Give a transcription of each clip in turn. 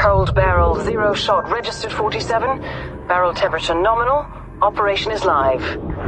Hold barrel, 0 shot registered 47. Barrel temperature nominal. Operation is live.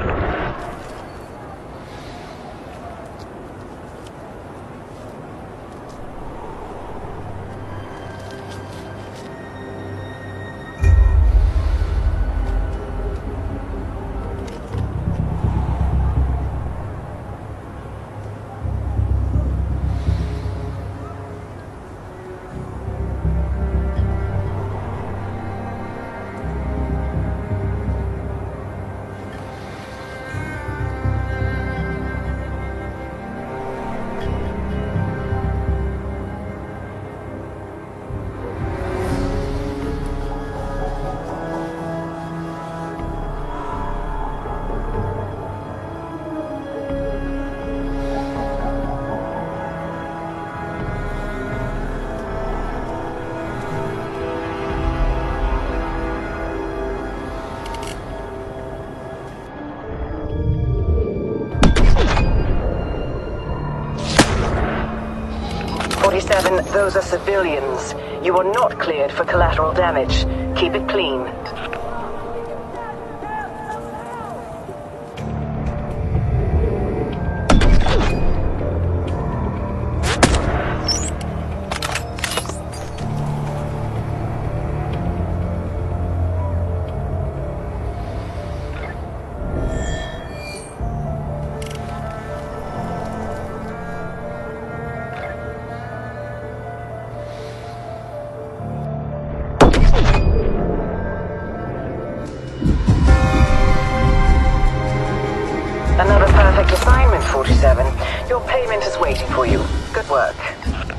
Those are civilians. You are not cleared for collateral damage. Keep it clean. Another perfect assignment, 47. Your payment is waiting for you. Good work.